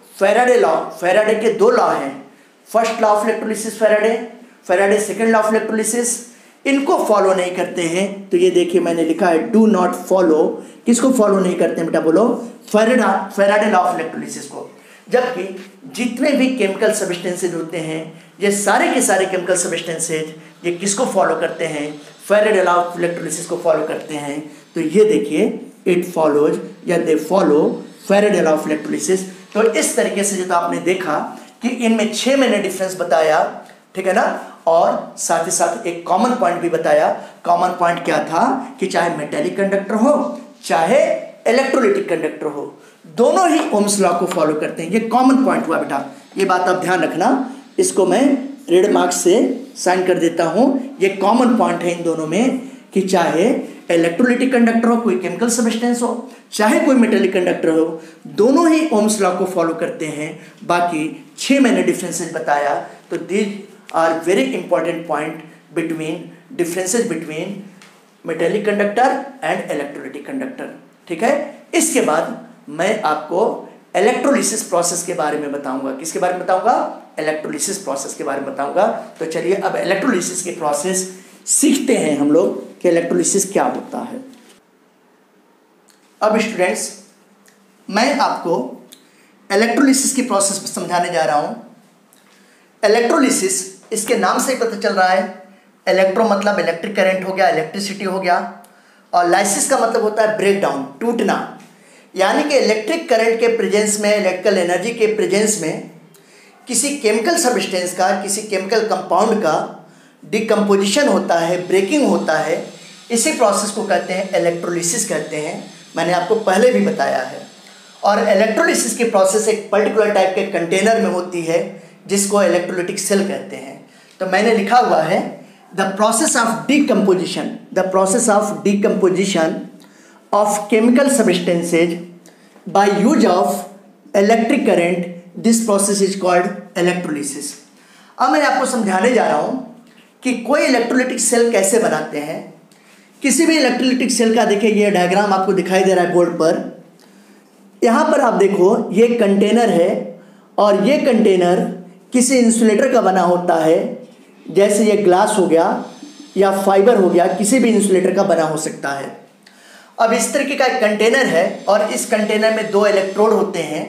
फैराडे के 2 लॉ हैं, first law of electrolysis Faraday second law of electrolysis, इनको फॉलो नहीं करते हैं। तो ये देखिए मैंने लिखा है डू नॉट फॉलो, किसको फॉलो नहीं करते हैं बेटा, बोलो फैराडे लॉ ऑफ इलेक्ट्रोलिसिस को। जबकि जितने भी केमिकल सब्सटेंसेज होते हैं, ये सारे के सारे केमिकल सब्सटेंसेज ये किसको फॉलो करते हैं, फैराडे लॉ ऑफ इलेक्ट्रोलिसिस को फॉलो करते हैं। तो ये देखिए, इट फॉलोज या they follow Faraday law of electrolysis. तो इस तरीके से जो तो आपने देखा कि इनमें 6 मैंने डिफरेंस बताया, ठीक है ना, और साथ ही साथ एक कॉमन पॉइंट भी बताया। कॉमन पॉइंट क्या था कि चाहे मेटेलिक कंडक्टर हो चाहे इलेक्ट्रोलिटिक कंडक्टर हो, दोनों ही ओम्स लॉ को फॉलो करते हैं। ये कॉमन पॉइंट हुआ बेटा, ये बात आप ध्यान रखना। इसको मैं रेड मार्क से साइन कर देता हूँ। ये कॉमन पॉइंट है इन दोनों में कि चाहे इलेक्ट्रोलिटिक कंडक्टर हो, कोई केमिकल सब्सटेंस हो, चाहे कोई मेटेलिक कंडक्टर हो, दोनों ही ओम्स लॉ को फॉलो करते हैं। बाकी 6 मैंने डिफरेंसेस बताया। तो these are very important point differences between metallic conductor and electrolytic conductor, ठीक है। इसके बाद मैं आपको इलेक्ट्रोलिसिस प्रोसेस के बारे में बताऊंगा। किसके बारे में बताऊंगा, इलेक्ट्रोलिसिस प्रोसेस के बारे में बताऊंगा। तो चलिए अब इलेक्ट्रोलिसिस के प्रोसेस सीखते हैं हम लोग कि इलेक्ट्रोलिसिस क्या होता है। अब स्टूडेंट्स, मैं आपको इलेक्ट्रोलिसिस की प्रोसेस समझाने जा रहा हूं। इलेक्ट्रोलिसिस, इसके नाम से ही पता चल रहा है, इलेक्ट्रो मतलब इलेक्ट्रिक करंट हो गया, इलेक्ट्रिसिटी हो गया, और लाइसिस का मतलब होता है ब्रेक डाउन, टूटना। यानी कि इलेक्ट्रिक करंट के प्रेजेंस में, इलेक्ट्रिकल एनर्जी के प्रेजेंस में किसी केमिकल सब्सटेंस का, किसी केमिकल कंपाउंड का डिकम्पोजिशन होता है, ब्रेकिंग होता है, इसी प्रोसेस को कहते हैं इलेक्ट्रोलिसिस कहते हैं। मैंने आपको पहले भी बताया है। और इलेक्ट्रोलिसिस की प्रोसेस एक पर्टिकुलर टाइप के कंटेनर में होती है जिसको इलेक्ट्रोलिटिक सेल कहते हैं। तो मैंने लिखा हुआ है the process of decomposition of chemical substances by use of electric current, this process is called electrolysis. अब मैं आपको समझाने जा रहा हूँ कि कोई इलेक्ट्रोलिटिक सेल कैसे बनाते हैं। किसी भी इलेक्ट्रोलिटिक सेल का देखिए ये डायग्राम आपको दिखाई दे रहा है बोर्ड पर। यहाँ पर आप देखो ये कंटेनर है और ये कंटेनर किसी इंसुलेटर का बना होता है, जैसे ये ग्लास हो गया या फाइबर हो गया, किसी भी इंसुलेटर का बना हो सकता है। अब इस तरीके का एक कंटेनर है और इस कंटेनर में दो इलेक्ट्रोड होते हैं।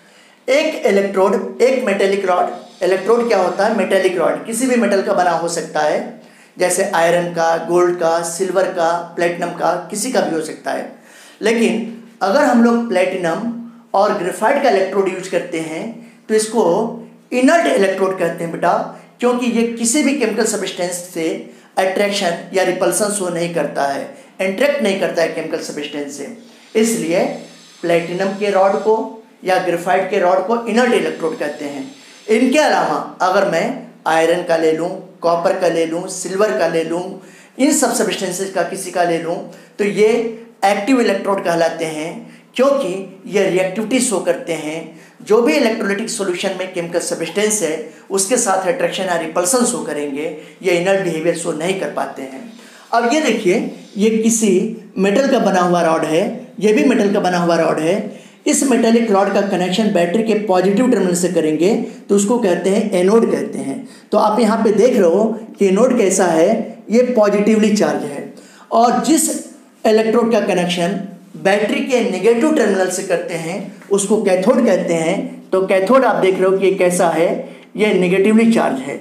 एक इलेक्ट्रोड, एक मेटेलिक रॉड। इलेक्ट्रोड क्या होता है? मेटेलिक रॉड, किसी भी मेटल का बना हो सकता है, जैसे आयरन का, गोल्ड का, सिल्वर का, प्लेटिनम का, किसी का भी हो सकता है। लेकिन अगर हम लोग प्लेटिनम और ग्रेफाइट का इलेक्ट्रोड यूज करते हैं तो इसको इनर्ट इलेक्ट्रोड कहते हैं बेटा, क्योंकि ये किसी भी केमिकल सब्सटेंस से अट्रैक्शन या रिपल्सन शो नहीं करता है, इंटरेक्ट नहीं करता है केमिकल सब्सटेंस से। इसलिए प्लेटिनम के रॉड को या ग्रेफाइट के रॉड को इनर्ट इलेक्ट्रोड कहते हैं। इनके अलावा अगर मैं आयरन का ले लूँ, कॉपर का ले लूँ, सिल्वर का ले लूँ, इन सब सब्सटेंसेस का किसी का ले लूँ तो ये एक्टिव इलेक्ट्रोड कहलाते हैं, क्योंकि ये रिएक्टिविटी शो करते हैं। जो भी इलेक्ट्रोलिटिक सॉल्यूशन में केमिकल सब्सटेंस है उसके साथ अट्रैक्शन या रिपल्सन शो करेंगे, ये इनर्ट बिहेवियर शो नहीं कर पाते हैं। अब ये देखिए ये किसी मेटल का बना हुआ रॉड है, ये भी मेटल का बना हुआ रॉड है। इस मेटेलिक रॉड का कनेक्शन बैटरी के पॉजिटिव टर्मिनल से करेंगे तो उसको कहते हैं एनोड कहते हैं। तो आप यहाँ पे देख रहे हो कि एनोड कैसा है, ये पॉजिटिवली चार्ज है। और जिस इलेक्ट्रोड का कनेक्शन बैटरी के नेगेटिव टर्मिनल से करते हैं उसको कैथोड कहते हैं। तो कैथोड आप देख रहे हो कि ये कैसा है, ये नेगेटिवली चार्ज है।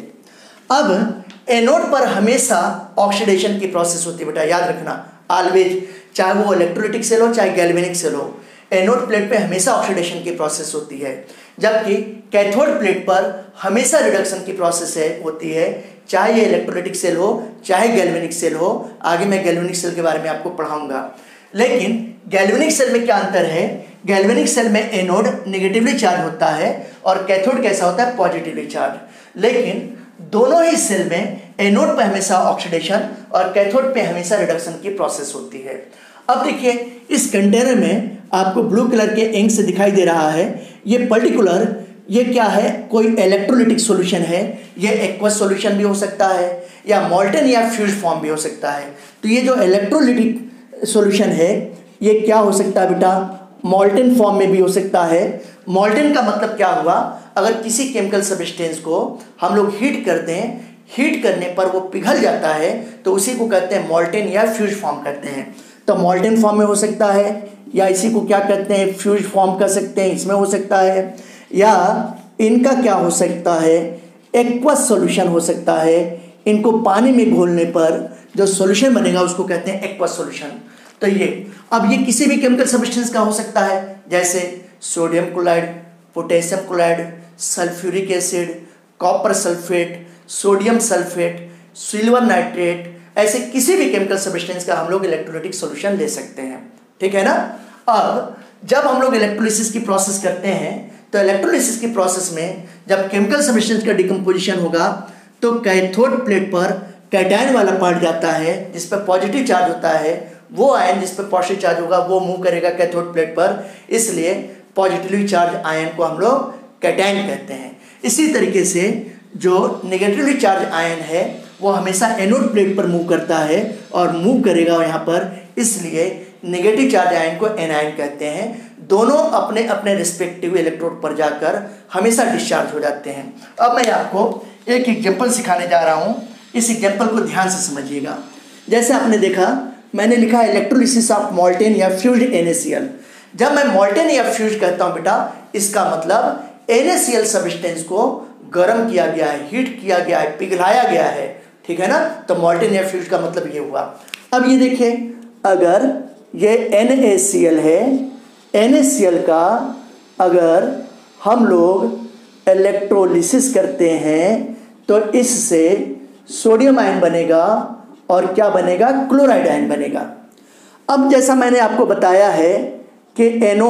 अब एनोड पर हमेशा ऑक्सीडेशन की प्रोसेस होती है बेटा, याद रखना ऑलवेज, चाहे वो इलेक्ट्रोलिटिक सेल हो चाहे गैल्वेनिक सेल हो, एनोड प्लेट पे हमेशा ऑक्सीडेशन की प्रोसेस होती है, जबकि कैथोड प्लेट पर हमेशा रिडक्शन की प्रोसेस होती है, चाहे ये इलेक्ट्रोलिटिक सेल हो चाहे गैल्वेनिक सेल हो। आगे मैं गैल्वेनिक सेल के बारे में आपको पढ़ाऊंगा। लेकिन गैल्वेनिक सेल में क्या अंतर है? गैल्वेनिक सेल में एनोड नेगेटिवली चार्ज होता है और कैथोड कैसा होता है? Positively charge. लेकिन दोनों ही सेल में एनोड पे हमेशा ऑक्सीडेशन और कैथोड पे हमेशा रिडक्शन की प्रोसेस होती है। अब देखिए इस कंटेनर में आपको ब्लू कलर के इंक से दिखाई दे रहा है, ये पर्टिकुलर ये क्या है? कोई इलेक्ट्रोलिटिक सॉल्यूशन है। ये एक्वस सॉल्यूशन भी हो सकता है या मॉल्टन या फ्यूज फॉर्म भी हो सकता है। तो ये जो इलेक्ट्रोलिटिक सॉल्यूशन है ये क्या हो सकता है बेटा? मॉल्टन फॉर्म में भी हो सकता है। मॉल्टन का मतलब क्या हुआ? अगर किसी केमिकल सब्सटेंस को हम लोग हीट कर दें, हीट करने पर वो पिघल जाता है तो उसी को कहते हैं मॉल्टन या फ्यूज फॉर्म कहते हैं। तो मॉल्टन फॉर्म में हो सकता है या इसी को क्या कहते हैं? फ्यूज फॉर्म कर सकते हैं, इसमें हो सकता है। या इनका क्या हो सकता है? एक्वस सॉल्यूशन हो सकता है। इनको पानी में घोलने पर जो सॉल्यूशन बनेगा उसको कहते हैं एक्वस सॉल्यूशन। तो ये अब ये किसी भी केमिकल सब्सटेंस का हो सकता है, जैसे sodium chloride, potassium chloride, sulphuric acid, copper sulphate, sodium sulphate, silver nitrate, ऐसे किसी भी केमिकल सब्सटेंस का हम लोग इलेक्ट्रोलिटिक सॉल्यूशन ले सकते हैं। ठीक है ना? अब जब हम लोग इलेक्ट्रोलिसिस की प्रोसेस करते हैं तो इलेक्ट्रोलिसिस की प्रोसेस में जब केमिकल सब्सटेंस का डिकम्पोजिशन होगा तो कैथोड प्लेट पर कैटायन वाला पार्ट जाता है जिस पर पॉजिटिव चार्ज होता है, वो आयन जिस पर पॉजिटिव चार्ज होगा वो मूव करेगा कैथोड प्लेट पर, इसलिए पॉजिटिवली चार्ज आयन को हम लोग कैटायन कहते हैं। इसी तरीके से जो नेगेटिवली चार्ज आयन है वो हमेशा एनोड प्लेट पर मूव करता है और मूव करेगा यहाँ पर, इसलिए नेगेटिव चार्ज आयन को एनायन कहते हैं। दोनों अपने अपने रिस्पेक्टिव इलेक्ट्रोड पर जाकर हमेशा डिस्चार्ज हो जाते हैं। अब मैं आपको एक एग्जाम्पल सिखाने जा रहा हूँ, इस एग्जाम्पल को ध्यान से समझिएगा। जैसे आपने देखा मैंने लिखा इलेक्ट्रोलिसिस ऑफ मॉल्टेन या फ्यूज्ड NaCl। जब मैं मॉल्टेन या फ्यूज कहता हूँ बेटा, इसका मतलब NaCl सब्सटेंस को गर्म किया गया है, हीट किया गया है, पिघलाया गया है। ठीक है ना? तो मॉल्टेन या फ्यूज का मतलब ये हुआ। अब ये देखिए अगर ये NaCl है, NaCl का अगर हम लोग इलेक्ट्रोलिसिस करते हैं तो इससे सोडियम आयन बनेगा और क्या बनेगा, क्लोराइड आयन बनेगा। अब जैसा मैंने आपको बताया है कि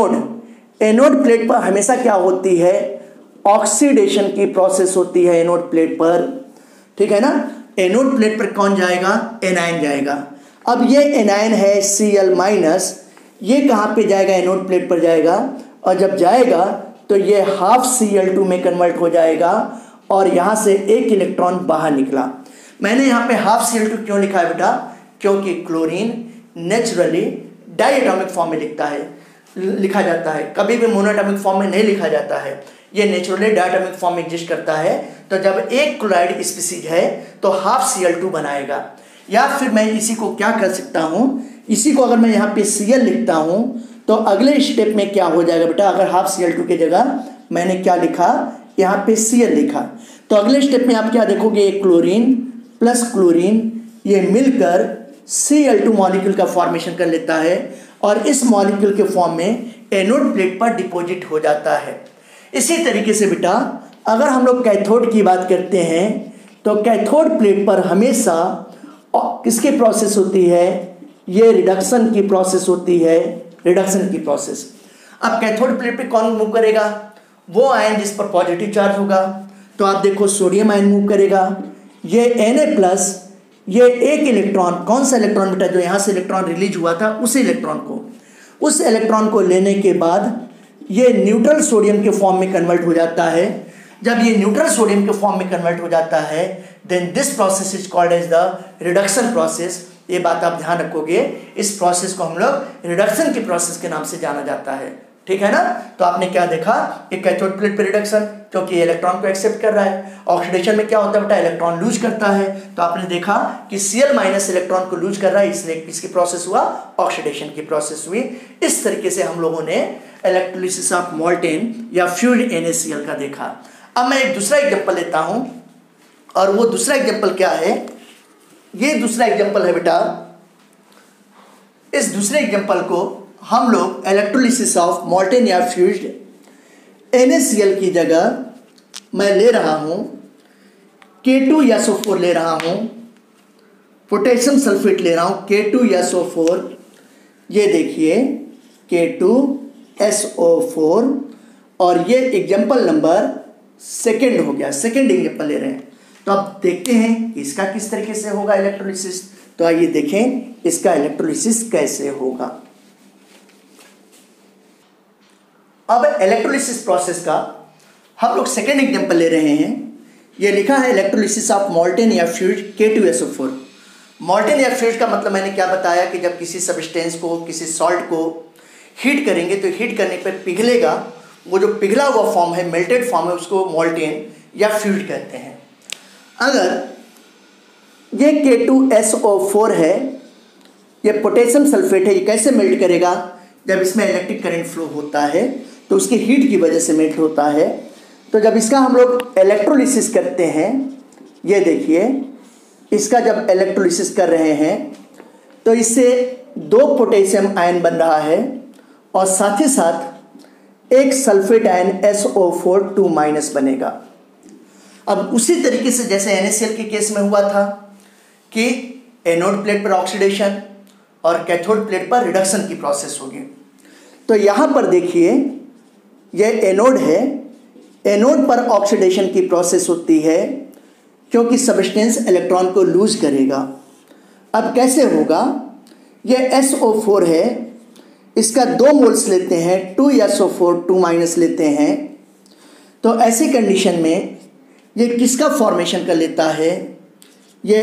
एनोड प्लेट पर हमेशा क्या होती है, ऑक्सीडेशन की प्रोसेस होती है एनोड प्लेट पर, ठीक है ना। एनोड प्लेट पर कौन जाएगा, एनायन जाएगा। अब ये एनायन है Cl-, ये कहाँ पे जाएगा, एनोड प्लेट पर जाएगा, और जब जाएगा तो ये हाफ Cl2 में कन्वर्ट हो जाएगा और यहाँ से एक इलेक्ट्रॉन बाहर निकला। मैंने यहाँ पे हाफ Cl2 क्यों लिखा है बेटा, क्योंकि क्लोरीन नेचुरली डाइएटॉमिक फॉर्म में लिखा जाता है, कभी भी मोनोएटॉमिक फॉर्म में नहीं लिखा जाता है, ये नेचुरली डाइएटॉमिक फॉर्म में एग्जिस्ट करता है। तो जब एक क्लोराइड स्पीसीज है तो हाफ Cl2 बनाएगा। या फिर मैं इसी को क्या कर सकता हूँ, इसी को अगर मैं यहाँ पे Cl लिखता हूँ तो अगले स्टेप में क्या हो जाएगा बेटा, अगर हाफ Cl2 की जगह मैंने क्या लिखा, यहाँ पे Cl लिखा, तो अगले स्टेप में आप क्या देखोगे, एक क्लोरीन प्लस क्लोरीन ये मिलकर Cl2 मॉलिक्यूल का फॉर्मेशन कर लेता है और इस मॉलिक्यूल के फॉर्म में एनोड प्लेट पर डिपॉजिट हो जाता है। इसी तरीके से बेटा अगर हम लोग कैथोड की बात करते हैं तो कैथोड प्लेट पर हमेशा किसकी प्रोसेस होती है, ये रिडक्शन की प्रोसेस होती है, रिडक्शन की प्रोसेस। अब कैथोड प्लेट पे कौन मूव करेगा, वो आयन जिस पर पॉजिटिव चार्ज होगा। तो आप देखो सोडियम आयन मूव करेगा, ये Na+, ये एक इलेक्ट्रॉन, कौन सा इलेक्ट्रॉन बेटा, जो यहाँ से इलेक्ट्रॉन रिलीज हुआ था उस इलेक्ट्रॉन को लेने के बाद ये न्यूट्रल सोडियम के फॉर्म में कन्वर्ट हो जाता है। जब ये न्यूट्रल सोडियम के फॉर्म में कन्वर्ट हो जाता है then this process is called as the reduction process. ये बात आप ध्यान रखोगे, इस प्रोसेस को हम लोग रिडक्शन की प्रोसेस के नाम से जाना जाता है, ठीक है ना। तो आपने क्या देखा, एक कैथोड प्लेट पर रिडक्शन, क्योंकि इलेक्ट्रॉन को एक्सेप्ट कर रहा है। ऑक्सीडेशन में क्या होता है बेटा, इलेक्ट्रॉन लूज करता है, तो आपने देखा कि Cl- इलेक्ट्रॉन को लूज कर रहा है, इसलिए किसकी प्रोसेस हुआ, ऑक्सीडेशन की प्रोसेस हुई। इस तरीके से हम लोगों ने इलेक्ट्रोलिसिस ऑफ मोल्टेन या फ्यूज्ड NaCl का देखा। अब मैं एक दूसरा एग्जांपल लेता हूं, और वो दूसरा एग्जांपल क्या है, ये दूसरा एग्जांपल है बेटा, इस दूसरे एग्जांपल को हम लोग इलेक्ट्रोलिसिस ऑफ मोल्टेन या फ्यूज्ड NaCl की जगह मैं ले रहा हूं K2SO4 ले रहा हूं, पोटेशियम सल्फेट ले रहा हूं K2SO4। ये देखिए K2SO4, और ये एग्जांपल नंबर सेकंड हो गया, सेकंड एग्जांपल ले रहे हैं। तो अब देखते हैं कि इसका किस तरीके से होगा इलेक्ट्रोलिसिस। तो आइए देखें इसका इलेक्ट्रोलिसिस कैसे होगा। अब इलेक्ट्रोलिसिस प्रोसेस का हम लोग सेकेंड एग्जांपल ले रहे हैं। ये लिखा है इलेक्ट्रोलिसिस ऑफ मोल्टेन या फ्यूज्ड K2SO4। मोल्टेन या फ्यूज्ड का मतलब मैंने क्या बताया कि जब किसी सब्सटेंस को, किसी सॉल्ट को हीट करेंगे तो हीट करने पर पिघलेगा, वो जो पिघला हुआ फॉर्म है, मेल्टेड फॉर्म है, उसको मोल्टेन या फ्यूज्ड कहते हैं। अगर ये K2SO4 है, ये पोटेशियम सल्फेट है, ये कैसे मेल्ट करेगा, जब इसमें इलेक्ट्रिक करंट फ्लो होता है तो उसकी हीट की वजह से मेल्ट होता है। तो जब इसका हम लोग इलेक्ट्रोलिसिस करते हैं, ये देखिए इसका जब इलेक्ट्रोलिसिस कर रहे हैं तो इससे 2 पोटेशियम आयन बन रहा है और साथ ही साथ एक सल्फेट आयन SO4 2- बनेगा। अब उसी तरीके से जैसे NaCl के केस में हुआ था कि एनोड प्लेट पर ऑक्सीडेशन और कैथोड प्लेट पर रिडक्शन की प्रोसेस होगी, तो यहाँ पर देखिए ये एनोड है, एनोड पर ऑक्सीडेशन की प्रोसेस होती है क्योंकि सब्सटेंस इलेक्ट्रॉन को लूज करेगा। अब कैसे होगा, ये SO4 है, इसका 2 मोल्स लेते हैं, 2SO4 2- लेते हैं, तो ऐसी कंडीशन में ये किसका फॉर्मेशन कर लेता है, ये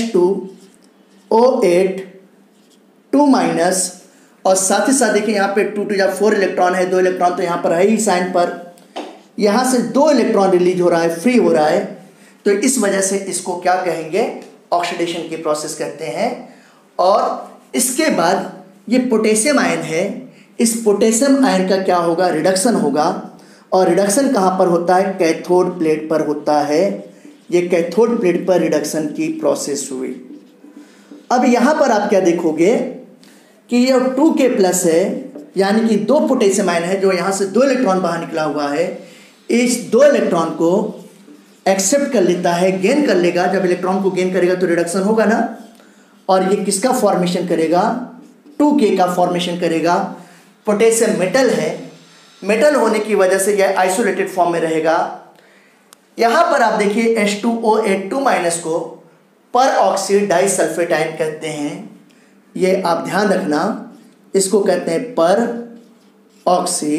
H2O8 2- और साथ ही साथ देखिए यहाँ पे 2 × 4 इलेक्ट्रॉन है, 2 इलेक्ट्रॉन तो यहाँ पर है ही साइन पर, यहाँ से 2 इलेक्ट्रॉन रिलीज हो रहा है, फ्री हो रहा है, तो इस वजह से इसको क्या कहेंगे, ऑक्सीडेशन की प्रोसेस कहते हैं। और इसके बाद ये पोटेशियम आयन है, इस पोटेशियम आयन का क्या होगा, रिडक्शन होगा, और रिडक्शन कहाँ पर होता है, कैथोड प्लेट पर होता है। ये कैथोड प्लेट पर रिडक्शन की प्रोसेस हुई। अब यहाँ पर आप क्या देखोगे कि ये 2K+ है, यानी कि 2 पोटेशियम आयन है, जो यहाँ से 2 इलेक्ट्रॉन बाहर निकला हुआ है, इस दो इलेक्ट्रॉन को एक्सेप्ट कर लेता है, गेन कर लेगा। जब इलेक्ट्रॉन को गेन करेगा तो रिडक्शन होगा ना, और ये किसका फॉर्मेशन करेगा, 2k का फॉर्मेशन करेगा। पोटेशियम मेटल है, मेटल होने की वजह से यह आइसोलेटेड फॉर्म में रहेगा। यहाँ पर आप देखिए H2O8 को पर ऑक्सी डाइसल्फेट आयन कहते हैं। ये आप ध्यान रखना, इसको कहते हैं पर ऑक्सी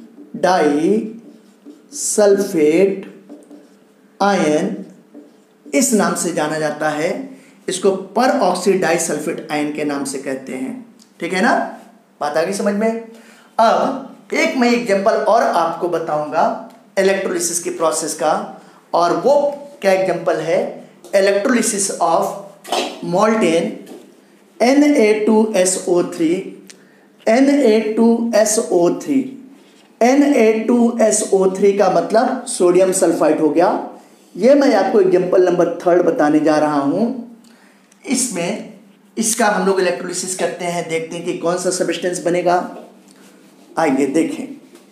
डाइसल्फेट आयन, इस नाम से जाना जाता है। इसको पर ऑक्सी डाइसल्फेट आयन के नाम से कहते हैं। ठीक है ना, बात आ गई समझ में। अब एक मैं एग्जांपल और आपको बताऊंगा इलेक्ट्रोलिसिस की प्रोसेस का, और वो क्या एग्जांपल है, electrolysis of molten Na2SO3। Na2SO3 का मतलब सोडियम सल्फाइड हो गया। ये मैं आपको एग्जांपल नंबर 3 बताने जा रहा हूँ। इसमें इसका हम लोग इलेक्ट्रोलिसिस करते हैं, देखते हैं कि कौन सा सब्सटेंस बनेगा। आइए देखें।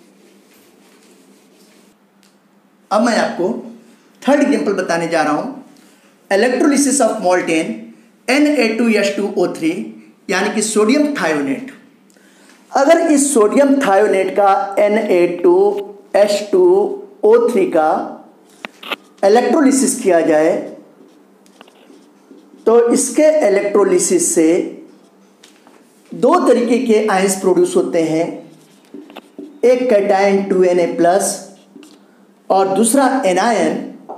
अब मैं आपको 3rd एग्जांपल बताने जा रहा हूँ, इलेक्ट्रोलिसिस ऑफ मोल्टेन Na2H2O3 यानी कि सोडियम थायोनेट। अगर इस सोडियम थायोनेट का Na2H2O3 का इलेक्ट्रोलिसिस किया जाए तो इसके इलेक्ट्रोलिसिस से दो तरीके के आयंस प्रोड्यूस होते हैं, एक कैटायन 2Na+ और दूसरा एनायन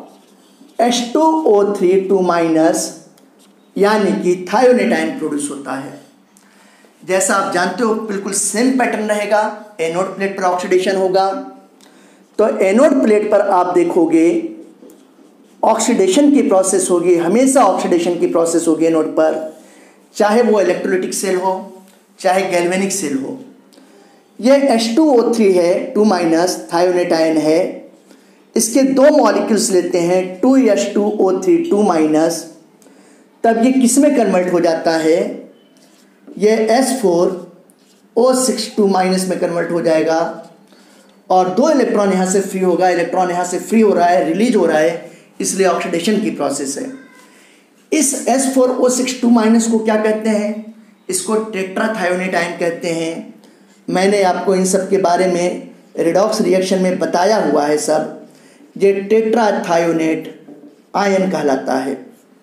H2O3 2- यानी कि थायोनेट आयन प्रोड्यूस होता है। जैसा आप जानते हो बिल्कुल सेम पैटर्न रहेगा। एनोड प्लेट पर ऑक्सीडेशन होगा, तो एनोड प्लेट पर आप देखोगे ऑक्सीडेशन की प्रोसेस होगी, हमेशा ऑक्सीडेशन की प्रोसेस होगी एनोड पर, चाहे वो इलेक्ट्रोलाइटिक सेल हो चाहे गैल्वेनिक सेल हो। ये H2O3 है 2- थायोनेट आयन है। इसके दो मॉलिक्यूल्स लेते हैं 2H2O3 2-, तब ये किस में कन्वर्ट हो जाता है, ये S4O6 2- में कन्वर्ट हो जाएगा, और दो इलेक्ट्रॉन यहाँ से फ्री होगा। इलेक्ट्रॉन यहाँ से फ्री हो रहा है, रिलीज हो रहा है, इसलिए ऑक्सीडेशन की प्रोसेस है। इस S4O6 2- को क्या कहते हैं, इसको टेट्राथायोनेट आयन कहते हैं। मैंने आपको इन सब के बारे में रिडॉक्स रिएक्शन में बताया हुआ है सब। ये टेट्राथायोनेट आयन कहलाता है।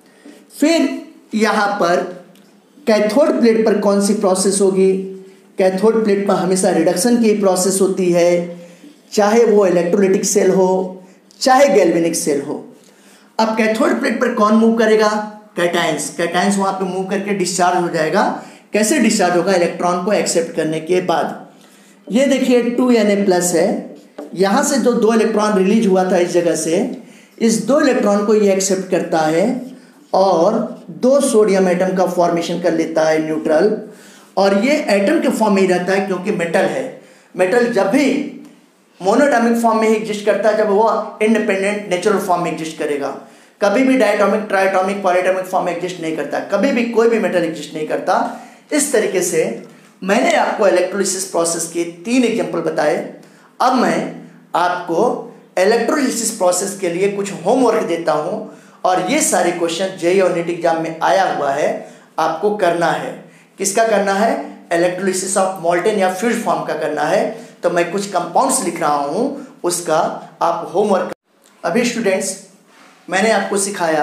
फिर यहाँ पर कैथोड प्लेट पर कौन सी प्रोसेस होगी, कैथोड प्लेट पर हमेशा रिडक्शन की प्रोसेस होती है, चाहे वो इलेक्ट्रोलाइटिक सेल हो चाहे गैल्वेनिक सेल हो। अब कैथोड प्लेट पर कौन मूव करेगा, कैटायंस वहाँ पे मूव करके डिस्चार्ज हो जाएगा। कैसे डिस्चार्ज होगा, इलेक्ट्रॉन को एक्सेप्ट करने के बाद। ये देखिए 2Na+ है, यहाँ से जो दो इलेक्ट्रॉन रिलीज हुआ था इस जगह से, इस दो इलेक्ट्रॉन को ये एक्सेप्ट करता है और दो सोडियम एटम का फॉर्मेशन कर लेता है न्यूट्रल। और ये एटम के फॉर्म में ही रहता है क्योंकि मेटल है। मेटल जब भी मोनोएटॉमिक फॉर्म में ही एग्जिस्ट करता है जब वो इंडिपेंडेंट नेचुरल फॉर्म में एग्जिस्ट करेगा। कभी भी डायटोमिक, ट्राइटोमिक, पॉलीएटॉमिक फॉर्म में एग्जिस्ट नहीं करता, कभी भी कोई भी मेटल एग्जिस्ट नहीं करता। इस तरीके से मैंने आपको इलेक्ट्रोलिसिस प्रोसेस के 3 एग्जांपल बताए। अब मैं आपको इलेक्ट्रोलिसिस प्रोसेस के लिए कुछ होमवर्क देता हूं, और ये सारे क्वेश्चन जेईई और नीट एग्जाम में आया हुआ है, आपको करना है। किसका करना है, इलेक्ट्रोलिसिस ऑफ मोल्टेन या फ्यूज्ड फॉर्म का करना है। तो मैं कुछ कंपाउंड्स लिख रहा हूं, उसका आप होमवर्क। अभी स्टूडेंट्स मैंने आपको सिखाया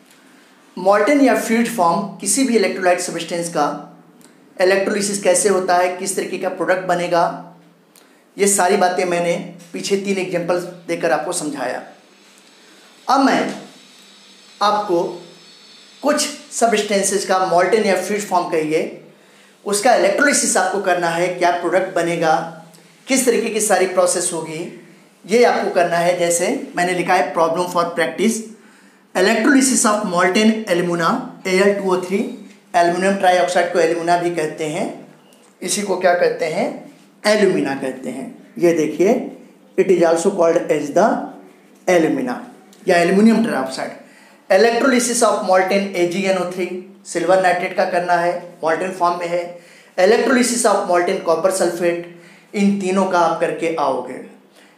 मोल्टेन या फ्यूज्ड फॉर्म किसी भी इलेक्ट्रोलाइट सब्सटेंस का इलेक्ट्रोलिसिस कैसे होता है, किस तरीके का प्रोडक्ट बनेगा। ये सारी बातें मैंने पीछे 3 एग्जांपल देकर आपको समझाया। अब मैं आपको कुछ सब्सटेंसेस का मोल्टेन या फ्यूज्ड फॉर्म कहिए, उसका इलेक्ट्रोलिसिस आपको करना है, क्या प्रोडक्ट बनेगा, किस तरीके की सारी प्रोसेस होगी, ये आपको करना है। जैसे मैंने लिखा है problem for practice, electrolysis of molten alumina Al2O3, aluminium trioxide को एल्यूमिना भी कहते हैं, इसी को क्या कहते हैं, एल्यूमिना कहते हैं। ये देखिए it is also called as the alumina या aluminium trioxide. Electrolysis of molten AgNO3, silver nitrate का करना है, मोल्टेन फॉर्म में है। Electrolysis of molten copper sulphate, इन तीनों का आप करके आओगे।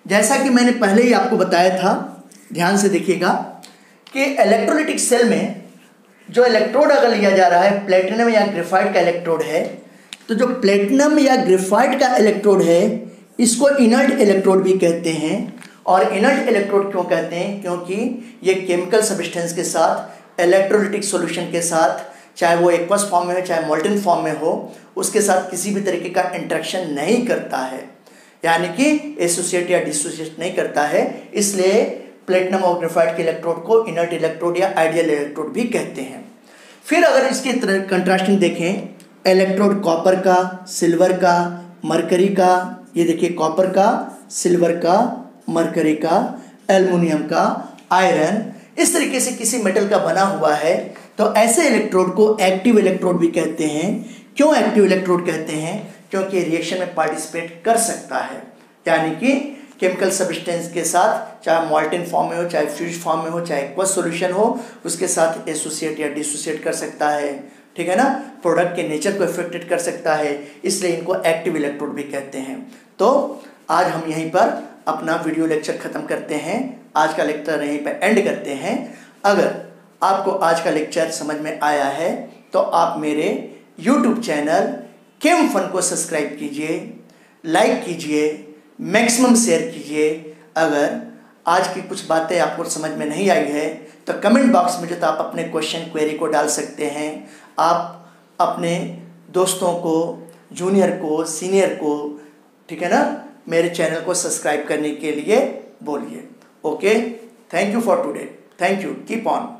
जैसा कि मैंने पहले ही आपको बताया था, ध्यान से देखिएगा कि इलेक्ट्रोलाइटिक सेल में जो इलेक्ट्रोड अगर लिया जा रहा है प्लेटिनम या ग्रेफाइट का इलेक्ट्रोड है, तो जो प्लेटिनम या ग्रेफाइट का इलेक्ट्रोड है इसको इनर्ट इलेक्ट्रोड भी कहते हैं। और इनर्ट इलेक्ट्रोड क्यों कहते हैं? क्योंकि ये केमिकल सब्सटेंस के साथ, इलेक्ट्रोलाइटिक सॉल्यूशन के साथ, चाहे वो एक्वस फॉर्म में हो चाहे मोल्टन फॉर्म में हो, उसके साथ किसी भी तरीके का इंटरेक्शन नहीं करता है, यानी कि एसोसिएट या डिसोसिएट नहीं करता है। इसलिए प्लेटिनम और ग्रेफाइट के इलेक्ट्रोड को इनर्ट इलेक्ट्रोड या आइडियल इलेक्ट्रोड भी कहते हैं। फिर अगर इसकी कंट्रास्टिंग देखें, इलेक्ट्रोड कॉपर का, सिल्वर का, मरकरी का, ये देखिए कॉपर का, सिल्वर का, मरकरी का, एल्युमिनियम का, आयरन, इस तरीके से किसी मेटल का बना हुआ है, तो ऐसे इलेक्ट्रोड को एक्टिव इलेक्ट्रोड भी कहते हैं। क्यों एक्टिव इलेक्ट्रोड कहते हैं? क्योंकि रिएक्शन में पार्टिसिपेट कर सकता है, यानी कि केमिकल सब्सटेंस के साथ, चाहे मोल्टन फॉर्म में हो चाहे फ्यूज फॉर्म में हो चाहे एक्वस सॉल्यूशन हो, उसके साथ एसोसिएट या डिसोसिएट कर सकता है, ठीक है ना, प्रोडक्ट के नेचर को इफेक्टेड कर सकता है, इसलिए इनको एक्टिव इलेक्ट्रोड भी कहते हैं। तो आज हम यहीं पर अपना वीडियो लेक्चर ख़त्म करते हैं, आज का लेक्चर यहीं पर एंड करते हैं। अगर आपको आज का लेक्चर समझ में आया है तो आप मेरे YouTube चैनल केम फन को सब्सक्राइब कीजिए, लाइक कीजिए, मैक्सिमम शेयर कीजिए। अगर आज की कुछ बातें आपको समझ में नहीं आई है तो कमेंट बॉक्स में जो तो आप अपने क्वेश्चन क्वेरी को डाल सकते हैं। आप अपने दोस्तों को, जूनियर को, सीनियर को, ठीक है ना, मेरे चैनल को सब्सक्राइब करने के लिए बोलिए। Okay, thank you for today, thank you, keep on.